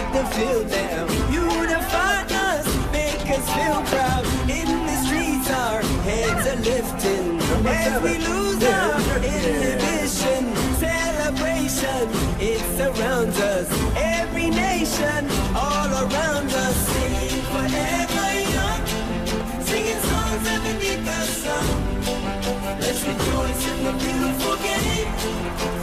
to feel them. Unify us, make us feel proud. In the streets our heads are lifting. As we lose our inhibition, celebration, it surrounds us. Every nation, all around us, singing forever young, singing songs underneath the sun. Let's rejoice in the beautiful game.